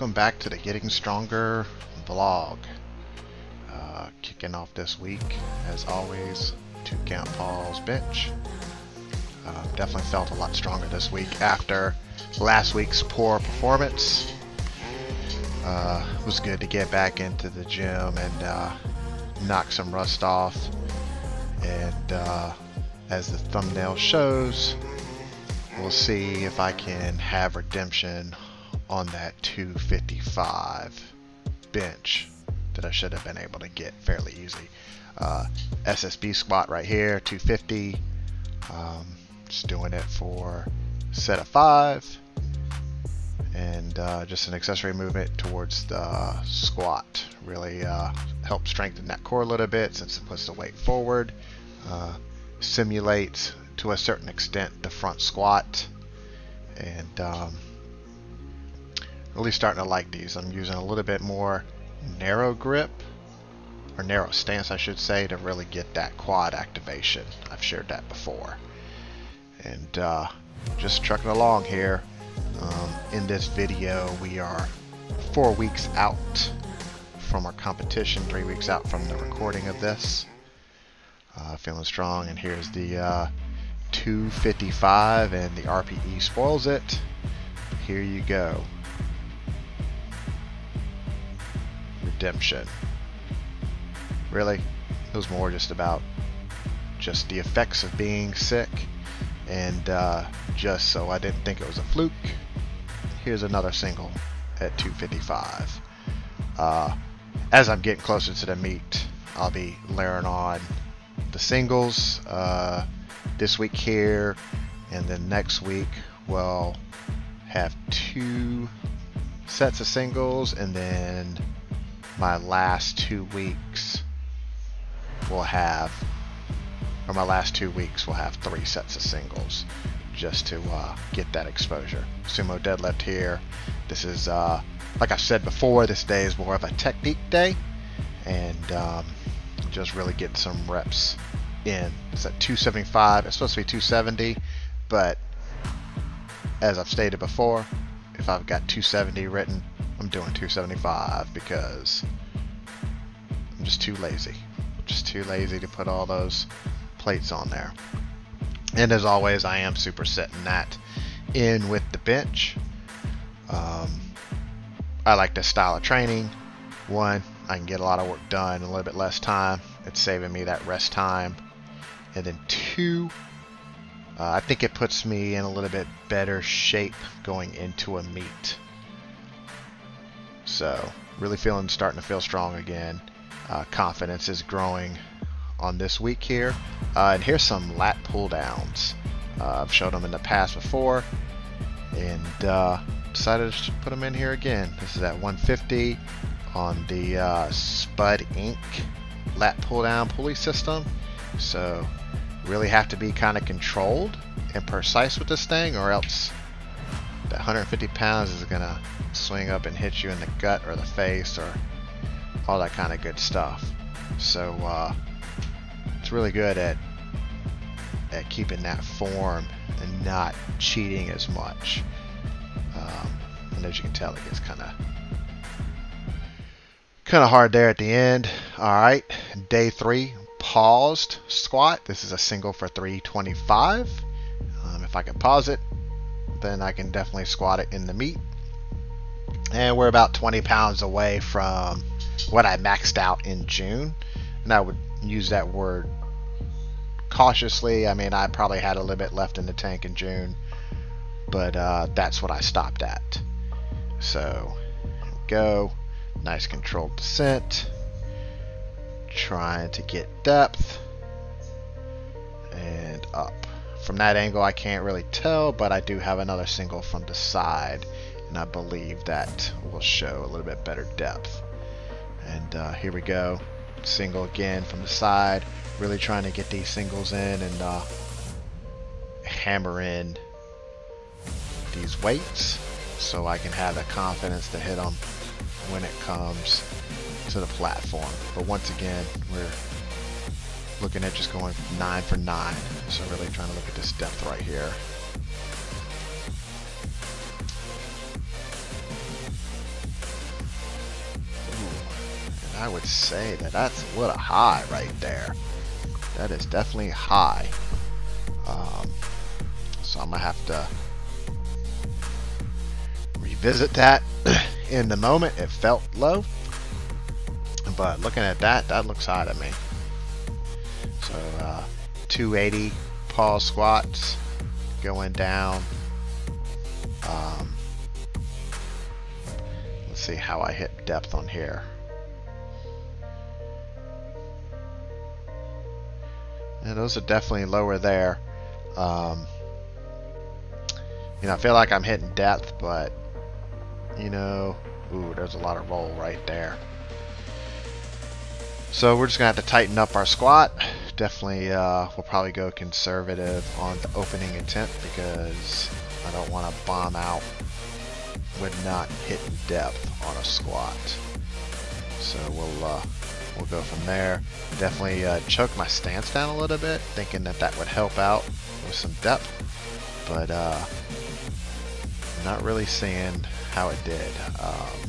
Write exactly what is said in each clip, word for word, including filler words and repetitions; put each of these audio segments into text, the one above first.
welcome back to the Getting Stronger vlog. Uh, kicking off this week, as always, two count Paul's bench. Uh, definitely felt a lot stronger this week after last week's poor performance. Uh, it was good to get back into the gym and uh, knock some rust off. And uh, as the thumbnail shows, we'll see if I can have redemption on that two fifty-five bench that I should have been able to get fairly easily. Uh, S S B squat right here, two fifty. Um, just doing it for a set of five. And uh, just an accessory movement towards the squat. Really uh, helps strengthen that core a little bit since it puts the weight forward. Uh, simulates to a certain extent the front squat. And um, really starting to like these. I'm using a little bit more narrow grip, or narrow stance I should say, to really get that quad activation. I've shared that before. And uh, just trucking along here. Um, in this video we are four weeks out from our competition, three weeks out from the recording of this. Uh, feeling strong, and here's the uh, two fifty-five, and the R P E spoils it. Here you go. Redemption. Really, it was more just about just the effects of being sick, and uh, just so I didn't think it was a fluke. Here's another single at two fifty-five. Uh, as I'm getting closer to the meet, I'll be layering on the singles uh, this week here, and then next week we'll have two sets of singles, and then my last two weeks we'll have, or my last two weeks we'll have three sets of singles, just to uh, get that exposure. Sumo deadlift here. This is, uh, like I've said before, this day is more of a technique day, and um, just really getting some reps in. It's at two seventy-five. It's supposed to be two seventy, but as I've stated before, if I've got two seventy written, I'm doing two seventy-five because I'm just too lazy. Just too lazy to put all those plates on there. And as always, I am supersetting that in with the bench. Um, I like this style of training. One, I can get a lot of work done in a little bit less time. It's saving me that rest time. And then two, uh, I think it puts me in a little bit better shape going into a meet. So really feeling, starting to feel strong again. Uh, confidence is growing on this week here. Uh, and here's some lat pull downs. Uh, I've showed them in the past before, and uh, decided to put them in here again. This is at one fifty on the uh, Spud Incorporated lat pull down pulley system. So really have to be kind of controlled and precise with this thing, or else that one hundred fifty pounds is gonna swing up and hit you in the gut or the face or all that kind of good stuff. So uh, it's really good at at keeping that form and not cheating as much. Um, and as you can tell, it gets kind of kind of hard there at the end. All right, day three, paused squat. This is a single for three twenty-five. Um, if I can pause it, then I can definitely squat it in the meet. And we're about twenty pounds away from what I maxed out in June, and I would use that word cautiously. I mean, I probably had a little bit left in the tank in June, but uh, that's what I stopped at. So go, nice controlled descent, trying to get depth, and up. From that angle I can't really tell, but I do have another single from the side, and I believe that will show a little bit better depth. And uh, here we go, single again from the side. Really trying to get these singles in and uh, hammer in these weights so I can have the confidence to hit them when it comes to the platform. But once again, we're looking at just going nine for nine. So really trying to look at this depth right here. I would say that that's a little high right there. That is definitely high. Um, so I'm gonna have to revisit that. In the moment, it felt low, but looking at that, that looks high to me. So uh, two eighty pause squats going down. Um, let's see how I hit depth on here. And those are definitely lower there. Um, you know, I feel like I'm hitting depth, but you know, ooh, there's a lot of roll right there. So we're just gonna have to tighten up our squat. Definitely, uh, we'll probably go conservative on the opening attempt because I don't want to bomb out with not hitting depth on a squat. So we'll uh, we'll go from there. Definitely uh, choke my stance down a little bit, thinking that that would help out with some depth, but uh, not really seeing how it did. Um,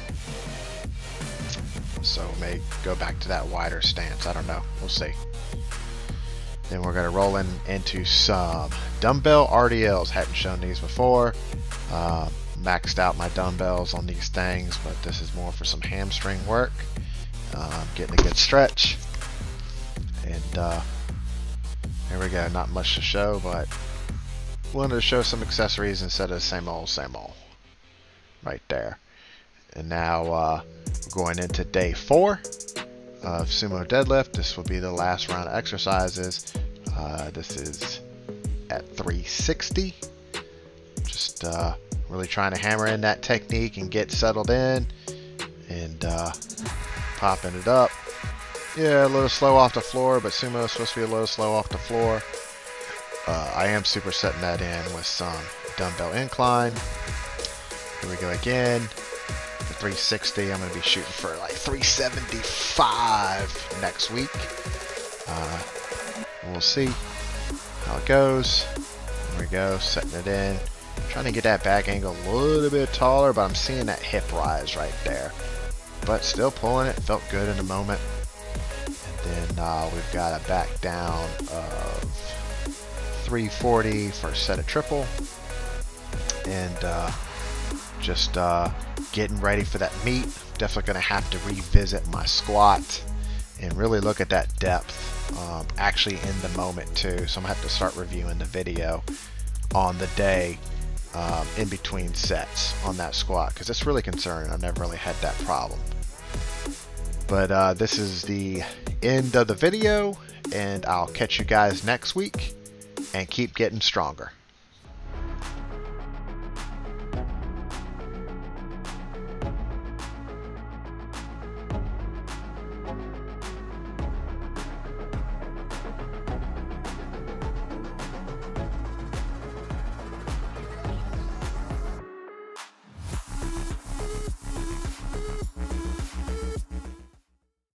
so may go back to that wider stance. I don't know. We'll see. Then we're going to roll in into some dumbbell R D Ls. Hadn't shown these before. Uh, maxed out my dumbbells on these things, but this is more for some hamstring work. Uh, getting a good stretch. And uh, here we go. Not much to show, but wanted to show some accessories instead of the same old, same old. Right there. And now uh, we're going into day four of sumo deadlift. This will be the last round of exercises. Uh, this is at three sixty. Just uh, really trying to hammer in that technique and get settled in and uh, popping it up. Yeah, a little slow off the floor, but sumo is supposed to be a little slow off the floor. Uh, I am supersetting that in with some dumbbell incline. Here we go again. For three sixty, I'm going to be shooting for like three seventy-five next week. Uh, we'll see how it goes. There we go, setting it in. Trying to get that back angle a little bit taller, but I'm seeing that hip rise right there. But still pulling it, felt good in the moment. And then uh, we've got a back down of three forty for a set of triple. And uh, just uh, getting ready for that meet. Definitely going to have to revisit my squat and really look at that depth um, actually in the moment too. So I'm going to have to start reviewing the video on the day um, in between sets on that squat because it's really concerning. I've never really had that problem. But uh, this is the end of the video, and I'll catch you guys next week and keep getting stronger.